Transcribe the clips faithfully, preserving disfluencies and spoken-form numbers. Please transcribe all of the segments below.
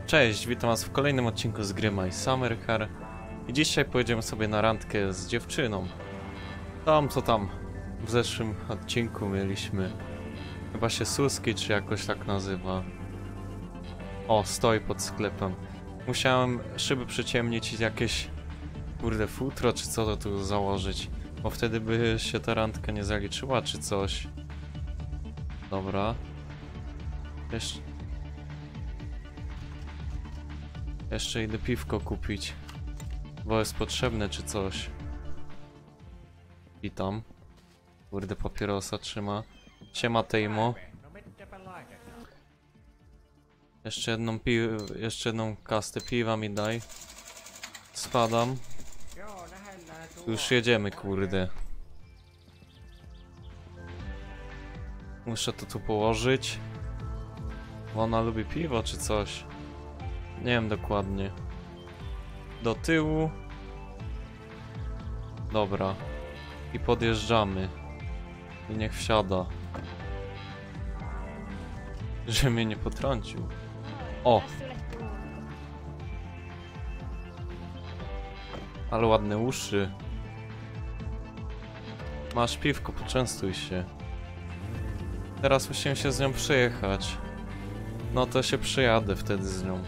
Cześć, witam was w kolejnym odcinku z gry My Summer Car. I dzisiaj pojedziemy sobie na randkę z dziewczyną. Tam co tam w zeszłym odcinku mieliśmy. Chyba się Suski, czy jakoś tak nazywa. O, stoi pod sklepem. Musiałem szyby przyciemnić i jakieś kurde futro, czy co to tu założyć. Bo wtedy by się ta randka nie zaliczyła, czy coś. Dobra. Jeszcze... Jeszcze idę piwko kupić, bo jest potrzebne czy coś. I tam. Kurde, papierosa trzyma. Siema Tejmo. Jeszcze jedną pi jeszcze jedną kastę piwa mi daj. Spadam. Już jedziemy, kurde. Muszę to tu położyć. Bo ona lubi piwo czy coś. Nie wiem dokładnie. Do tyłu. Dobra. I podjeżdżamy. I niech wsiada. Że mnie nie potrącił. O! Ale ładne uszy. Masz piwko, poczęstuj się. Teraz musimy się z nią przejechać. No to się przyjadę wtedy z nią.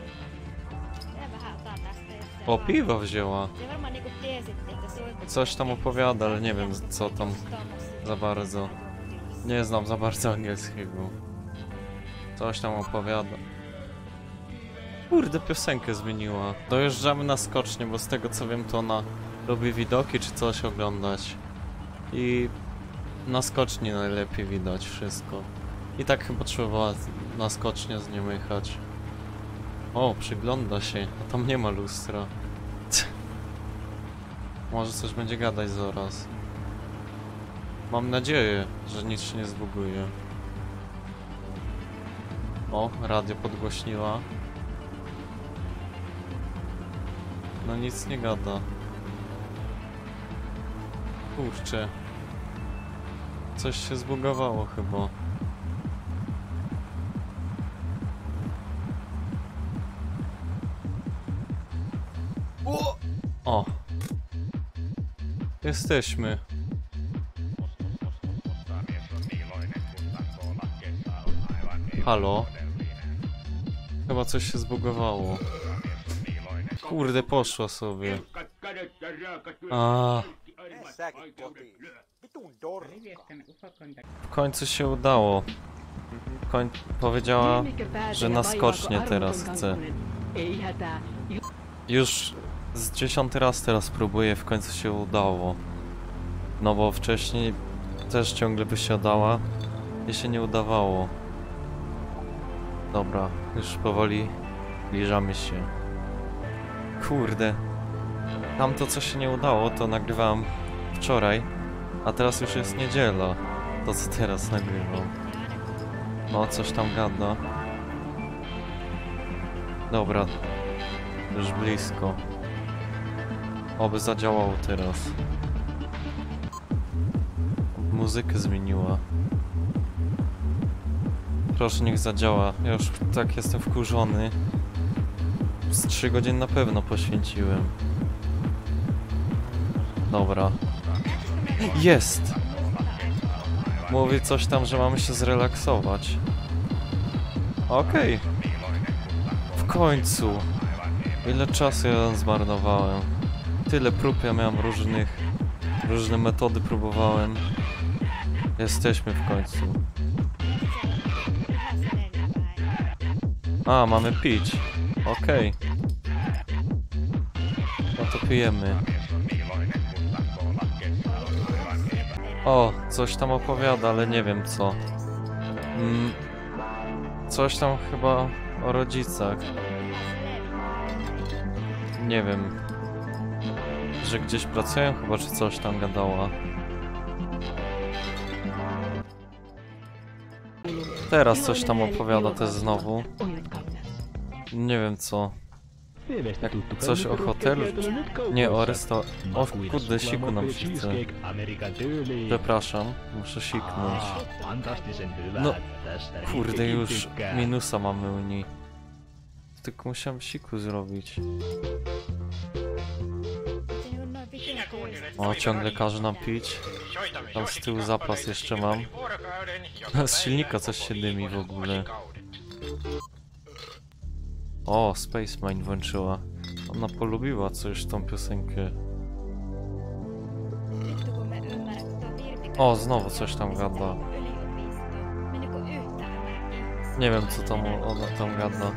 O, piwo wzięła. Coś tam opowiada, ale nie wiem co tam za bardzo. Nie znam za bardzo angielskiego. Coś tam opowiada. Kurde, piosenkę zmieniła. Dojeżdżamy na skocznie, bo z tego co wiem to ona lubi widoki czy coś oglądać. I na skoczni najlepiej widać wszystko. I tak chyba trzeba na skocznie z nią jechać. O, przygląda się, a tam nie ma lustra. Może coś będzie gadać zaraz. Mam nadzieję, że nic się nie zbuguje. O, radio podgłośniła. No nic nie gada. Kurczę. Coś się zbugowało chyba. O! Jesteśmy. Halo? Chyba coś się zbugowało. Kurde, poszła sobie. A. W końcu się udało. Koń... Powiedziała, że na skocznie teraz chce. Już z dziesiąty raz teraz próbuję, w końcu się udało. No bo wcześniej też ciągle by się udała i się nie udawało. Dobra, już powoli zbliżamy się. Kurde. Tamto co się nie udało to nagrywałem wczoraj, a teraz już jest niedziela. To co teraz nagrywam. No coś tam gada. Dobra. Już blisko. Oby zadziałało teraz. Muzykę zmieniła. Proszę, niech zadziała. Ja już tak jestem wkurzony. Z trzy godziny na pewno poświęciłem. Dobra. Jest! Mówi coś tam, że mamy się zrelaksować. Okej. W końcu. Ile czasu ja zmarnowałem. Tyle prób ja miałem różnych. Różne metody próbowałem. Jesteśmy w końcu. A, mamy pić. Okej. No to pijemy. O, coś tam opowiada, ale nie wiem co. Mm, coś tam chyba o rodzicach. Nie wiem. Że gdzieś pracują chyba, czy coś tam gadała. Teraz coś tam opowiada też znowu. Nie wiem co. Jak coś o hotelu? Nie, o restauracji. O kurde, siku nam się chce. Przepraszam, muszę siknąć. No, kurde, już minusa mamy u niej. tylko musiałem siku zrobić. O, ciągle każe nam pić. Tam z tyłu zapas jeszcze mam. Z silnika coś się dymi w ogóle. O, Space Mine włączyła. Ona polubiła coś tą piosenkę. O, znowu coś tam gada. Nie wiem co tam ona tam gada.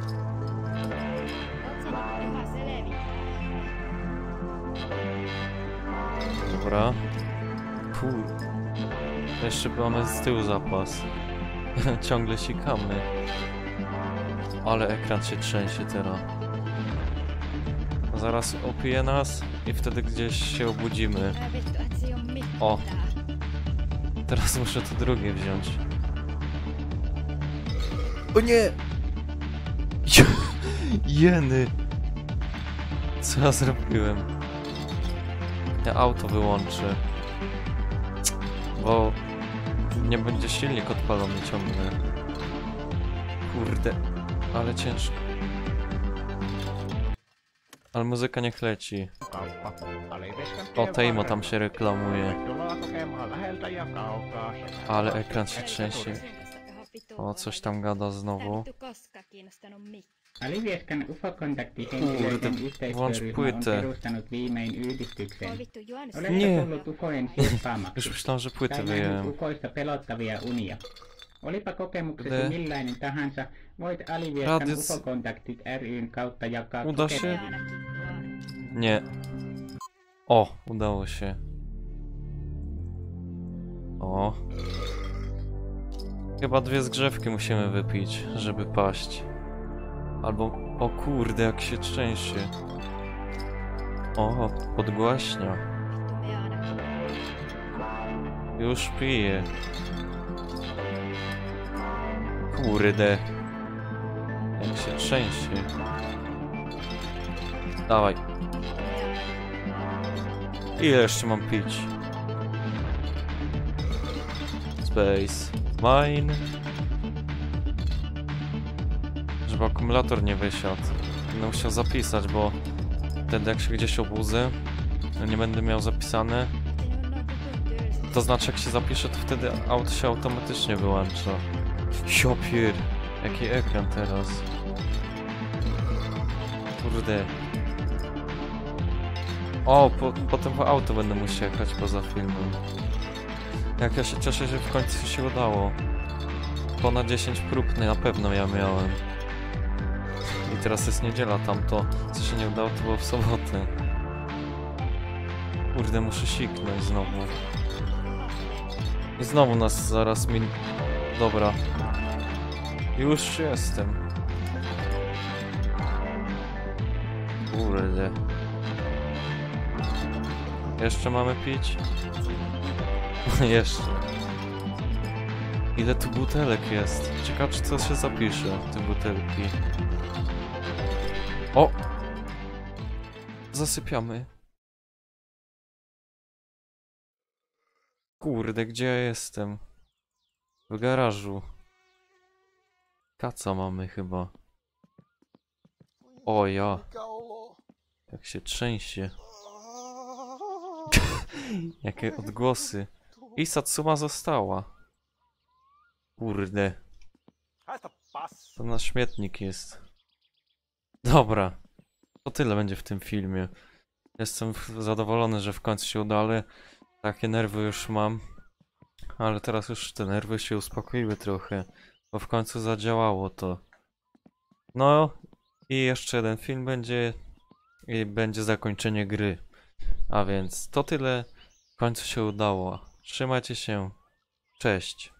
Dobra. Pół. Jeszcze mamy z tyłu zapas. Ciągle sikamy. Ale ekran się trzęsie teraz. Zaraz opije nas i wtedy gdzieś się obudzimy. O! Teraz muszę to drugie wziąć. O nie! Jeny! Co ja zrobiłem? Ja auto wyłączę. Bo nie będzie silnik odpalony ciągle. Kurde, ale ciężko. Ale muzyka niech leci. O, Teimo tam się reklamuje. Ale ekran się trzęsie. O, coś tam gada znowu. Alivieskan U F O-kontaktihenkilöiden yhteistyöryhmä on perustanut viimein yhdistyksen. Nie. Oletko tullut U F O-en sieppaamaksi? Już myślałem, że płytę Tai nähnyt wyjąłem. ufoista pelottavia unia? Olipa kokemuksesi Le. millainen tahansa, voit Alivieskan Radios. U F O-kontaktit ry:n kautta jakaa Uda się? kokemuksia. Nie. O, udało się. O. Chyba dwie zgrzewki musimy wypić, żeby paść. Albo... O kurde, jak się trzęsie. O, podgłaśnia. Już piję. Kurde. Jak się trzęsie. Dawaj. Ile jeszcze mam pić? Space Mine. Żeby akumulator nie wysiadł. Będę musiał zapisać, bo wtedy jak się gdzieś obudzę, nie będę miał zapisane. To znaczy jak się zapisze, to wtedy auto się automatycznie wyłącza. Siopier, jaki ekran teraz. Kurde. O, po, potem w auto będę musiał jechać poza filmem. Jak ja się cieszę, że w końcu się udało. Ponad dziesięć prób na pewno ja miałem. I teraz jest niedziela, tamto co się nie udało to było w sobotę. Kurde, muszę siknąć znowu. I znowu nas zaraz min... Dobra. Już jestem. Kurde. Jeszcze mamy pić? Jeszcze. Ile tu butelek jest? Ciekawe, czy co się zapisze, te butelki. O! Zasypiamy. Kurde, gdzie ja jestem? W garażu. Kaca mamy chyba. O ja. Jak się trzęsie. Jakie odgłosy. I Satsuma została. Kurde. To na śmietnik jest. Dobra. To tyle będzie w tym filmie. Jestem zadowolony, że w końcu się udało. Takie nerwy już mam. Ale teraz już te nerwy się uspokoiły trochę. Bo w końcu zadziałało to. No i jeszcze jeden film będzie. I będzie zakończenie gry. A więc to tyle. W końcu się udało. Trzymajcie się. Cześć.